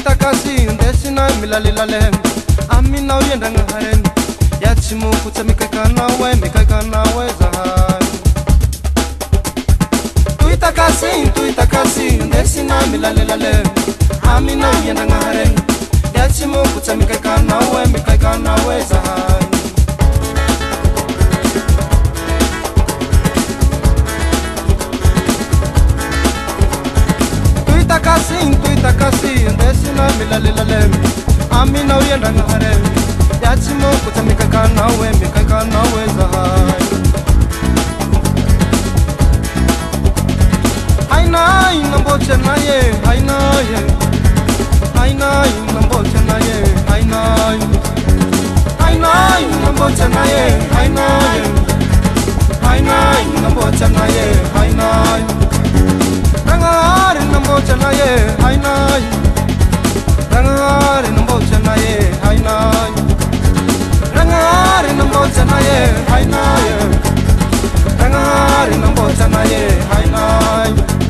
Tuitakasi ndesina milalilale amina uyenda ngaharen yachimu kutamika nawe mikaka nawe zahai Tuitakasi ndesina milalilale amina uyenda ngaharen yachimu kutamika nawe mikaka nawe zahai Tuitakasi ndesina milalilale amina uyenda ngaharen yachimu kutamika nawe mikaka nawe zahai Haina inambocha naye haina inambocha naye haina inambocha naye haina inambocha naye Rangare nambocha naye Rangare nambocha naye Rangare nambocha naye Rangare nambocha naye